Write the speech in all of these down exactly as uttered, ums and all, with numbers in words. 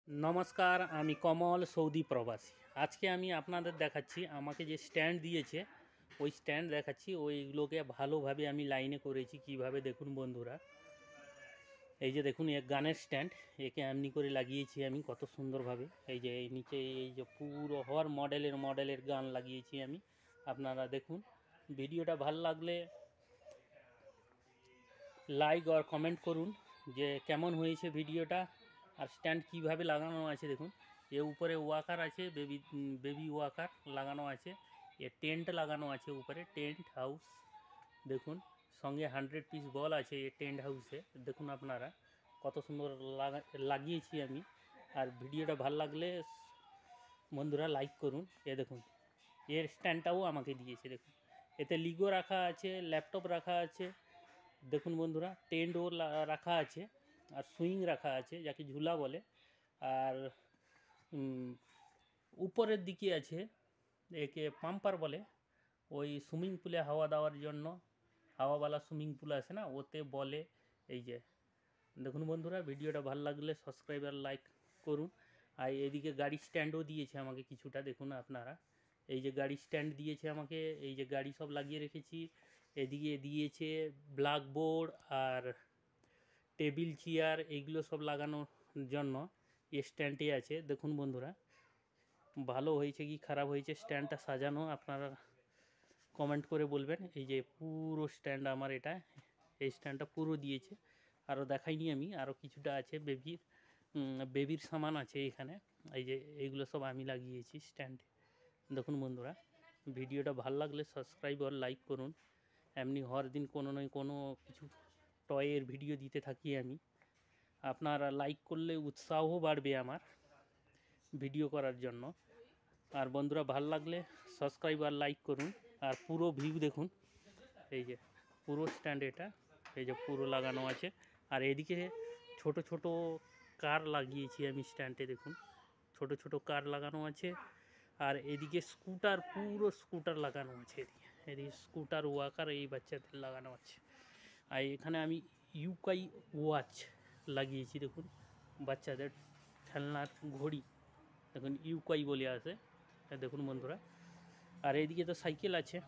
नमस्कार आमी कमल सऊदी प्रवासी आज के आमी आपनादेर देखाচ্ছি আমাকে যে স্ট্যান্ড দিয়েছে ওই স্ট্যান্ড দেখাচ্ছি ওইগুলোকে ভালোভাবে আমি লাইনে করেছি কিভাবে দেখুন বন্ধুরা এই যে দেখুন এক গানের স্ট্যান্ড একে এমনি করে লাগিয়েছি আমি কত সুন্দরভাবে এই যে এই নিচে এই যে পুরো হর মডেলের মডেলের গান লাগিয়েছি আমি আপনারা দেখুন ভিডিওটা ভালো লাগলে লাইক আর কমেন্ট করুন যে কেমন হয়েছে ভিডিওটা আর স্ট্যান্ড কিভাবে লাগানো আছে দেখুন এর উপরে ওয়াকার আছে বেবি বেবি ওয়াকার লাগানো আছে এ টেন্ট লাগানো আছে উপরে টেন্ট হাউস দেখুন সঙ্গে হান্ড্রেড পিস বল আছে এই টেন্ট হাউসে দেখুন আপনারা কত সুন্দর লাগিয়েছি আমি আর ভিডিওটা ভালো লাগলে বন্ধুরা লাইক করুন এ দেখুন এর স্ট্যান্ডটাও আমাকে দিয়েছে দেখুন এতে লিগো রাখা আছে ল্যাপটপ রাখা আছে দেখুন বন্ধুরা টেন্টও রাখা আছে আর সুইং রাখা আছে যাকে ঝুলা বলে আর উপরের দিকে আছে একে পাম্পার বলে ওই সুইমিং পুলে হাওয়া দেওয়ার জন্য হাওয়াওয়ালা সুইমিং পুল আছে না ওতে বলে এই যে দেখুন বন্ধুরা ভিডিওটা ভালো লাগলে সাবস্ক্রাইব আর লাইক করুন আর এদিকে গাড়ি স্ট্যান্ডও দিয়েছে আমাকে কিছুটা দেখুন আপনারা এই যে গাড়ি স্ট্যান্ড দিয়েছে আমাকে এই যে গাড়ি সব লাগিয়ে রেখেছি এদিকে দিয়েছে ব্ল্যাকবোর্ড আর টেবিল চেয়ার এইগুলো সব লাগানোর জন্য এই স্ট্যান্ডটি আছে দেখুন বন্ধুরা ভালো হয়েছে কি খারাপ হয়েছে স্ট্যান্ডটা সাজানো আপনারা কমেন্ট করে বলবেন এই যে পুরো স্ট্যান্ড আমার এটা এই স্ট্যান্ডটা পুরো দিয়েছে আরও দেখাইনি আমি আরও কিছুটা আছে বেবির বেবির সামান আছে এখানে এই যে এইগুলো সব আমি লাগিয়েছি স্ট্যান্ডে দেখুন বন্ধুরা ভিডিওটা ভালো লাগলে সাবস্ক্রাইব আর লাইক করুন এমনি হর দিন কোনো নয় কোনো কিছু টয়ের ভিডিও দিতে থাকি আমি আপনারা লাইক করলে উৎসাহ বাড়বে আমার ভিডিও করার জন্য আর বন্ধুরা ভালো লাগলে সাবস্ক্রাইব আর লাইক করুন আর পুরো ভিউ দেখুন এই যে পুরো স্ট্যান্ড এটা এই যে পুরো লাগানো আছে আর এদিকে ছোট ছোট কার লাগিয়েছি আমি স্ট্যান্ডে দেখুন ছোট ছোট কার লাগানো আছে আর এদিকে স্কুটার পুরো স্কুটার লাগানো আছে এদিকে এদিকে স্কুটার ওয়াকার এই বাচ্চাদের লাগানো আছে আর এখানে আমি ইউকাই ওয়াচ লাগিয়েছি দেখুন বাচ্চাদের খেলনার ঘড়ি দেখুন ইউকাই বলে আছে দেখুন বন্ধুরা আর এইদিকে তো সাইকেল আছে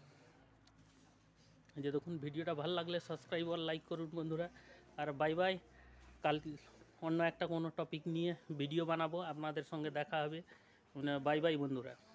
যে দেখুন ভিডিওটা ভালো লাগলে সাবস্ক্রাইব আর লাইক করুন বন্ধুরা আর বাই বাই কাল অন্য একটা কোনো টপিক নিয়ে ভিডিও বানাবো আপনাদের সঙ্গে দেখা হবে বাই বাই বন্ধুরা।